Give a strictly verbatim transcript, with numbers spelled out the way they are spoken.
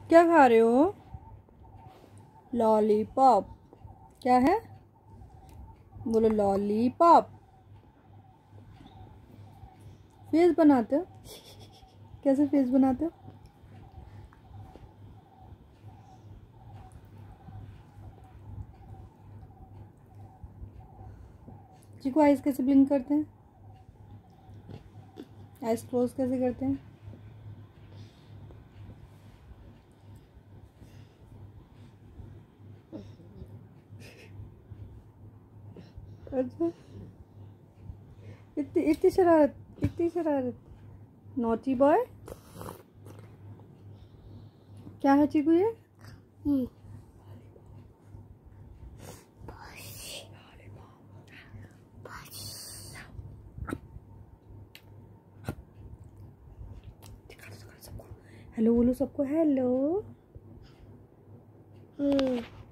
क्या खा रहे हो? लॉलीपॉप। क्या है? बोलो लॉलीपॉप। फेस बनाते हो? कैसे फेस बनाते हो? चिकू आइस कैसे ब्लिंक करते हैं? आइस क्लोज कैसे करते हैं? अच्छा, इतनी इतनी शरारत, इतनी शरारत। Naughty boy. क्या है चिकू ये? हेलो बोलो सबको, हेलो।